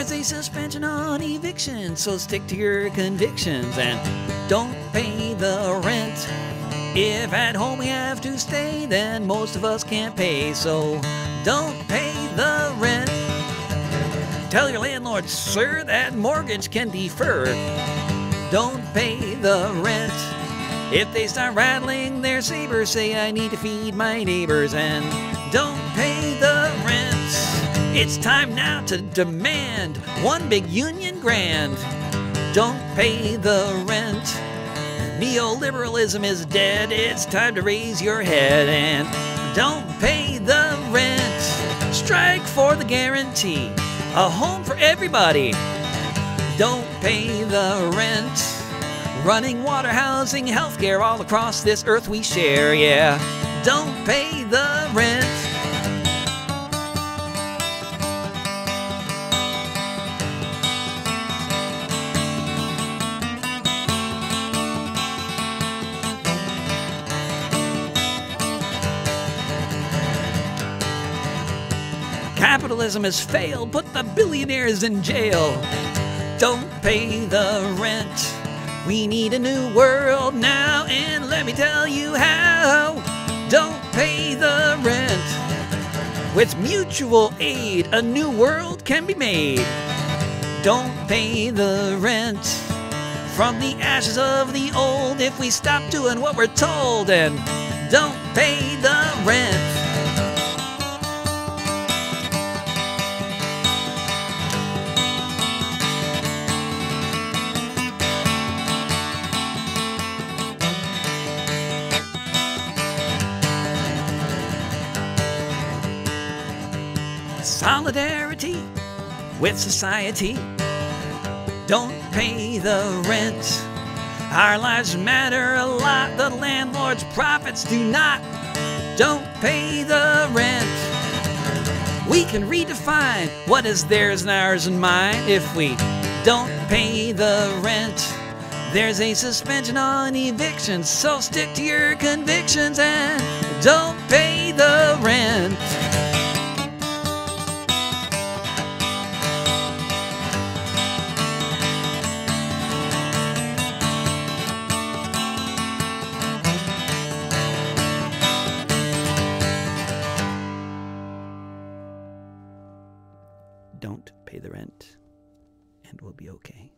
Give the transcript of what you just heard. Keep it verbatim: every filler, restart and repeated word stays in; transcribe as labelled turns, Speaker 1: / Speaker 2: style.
Speaker 1: There's a suspension on eviction, so stick to your convictions and don't pay the rent. If at home we have to stay, then most of us can't pay, so don't pay the rent. Tell your landlord, sir, that mortgage can defer. Don't pay the rent. If they start rattling their sabers, say I need to feed my neighbors, and don't pay the rent. It's time now to demand one big union grand. Don't pay the rent. Neoliberalism is dead. It's time to raise your head and don't pay the rent. Strike for the guarantee, a home for everybody. Don't pay the rent. Running water, housing, healthcare all across this earth we share, yeah. Don't pay the rent. Capitalism has failed, put the billionaires in jail. Don't pay the rent. We need a new world now, and let me tell you how. Don't pay the rent. With mutual aid, a new world can be made. Don't pay the rent. From the ashes of the old, if we stop doing what we're told, and don't pay the rent. Solidarity with society. Don't pay the rent. Our lives matter a lot. The landlord's profits do not. Don't pay the rent. We can redefine what is theirs and ours and mine if we don't pay the rent. There's a suspension on evictions, so stick to your convictions and don't pay the rent. Don't pay the rent, and we'll be okay.